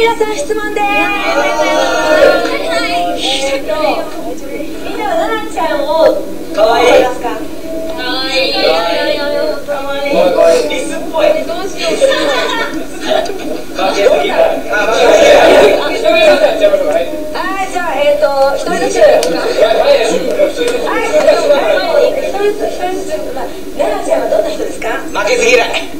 皆さん質問です。みんなは奈々ちゃんをかわいい。 ますか？ かわいい。リスっぽい。 どうしよう。はい、じゃあ一人ずつ。はい、一人ずつ。奈々ちゃんはどんな人ですか？ 負けず嫌い。